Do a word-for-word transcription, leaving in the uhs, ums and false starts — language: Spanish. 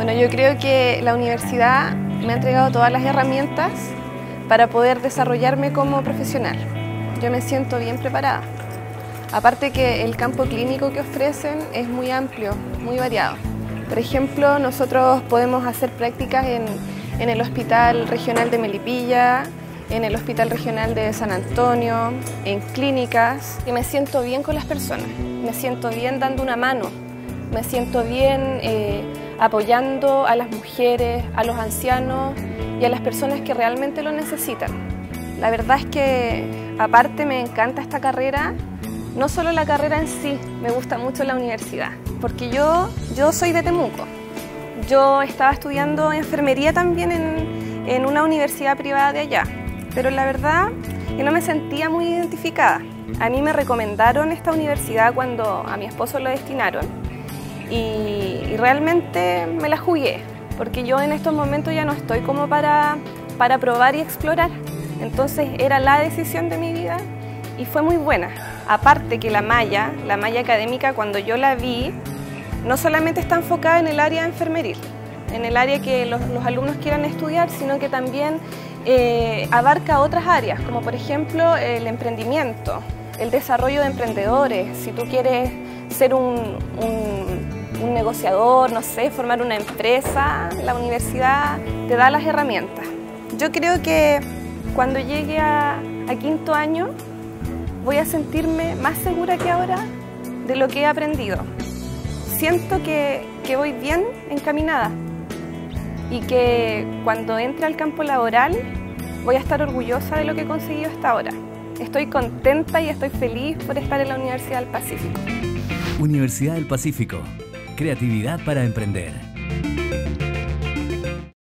Bueno, yo creo que la universidad me ha entregado todas las herramientas para poder desarrollarme como profesional. Yo me siento bien preparada. Aparte que el campo clínico que ofrecen es muy amplio, muy variado. Por ejemplo, nosotros podemos hacer prácticas en, en el Hospital Regional de Melipilla, en el Hospital Regional de San Antonio, en clínicas, y me siento bien con las personas, me siento bien dando una mano, me siento bien eh, apoyando a las mujeres, a los ancianos y a las personas que realmente lo necesitan. La verdad es que aparte me encanta esta carrera, no solo la carrera en sí, me gusta mucho la universidad, porque yo, yo soy de Temuco. Yo estaba estudiando enfermería también en, en una universidad privada de allá, pero la verdad que no me sentía muy identificada. A mí me recomendaron esta universidad cuando a mi esposo lo destinaron y, y realmente me la jugué, porque yo en estos momentos ya no estoy como para, para probar y explorar. Entonces era la decisión de mi vida y fue muy buena. Aparte que la malla, la malla académica, cuando yo la vi, no solamente está enfocada en el área enfermeril, en el área que los, los alumnos quieran estudiar, sino que también eh, abarca otras áreas, como por ejemplo el emprendimiento, el desarrollo de emprendedores. Si tú quieres ser un, un, un negociador, no sé, formar una empresa, la universidad te da las herramientas. Yo creo que cuando llegue a, a quinto año voy a sentirme más segura que ahora de lo que he aprendido. Siento que, que voy bien encaminada y que cuando entre al campo laboral voy a estar orgullosa de lo que he conseguido hasta ahora. Estoy contenta y estoy feliz por estar en la Universidad del Pacífico. Universidad del Pacífico. Creatividad para emprender.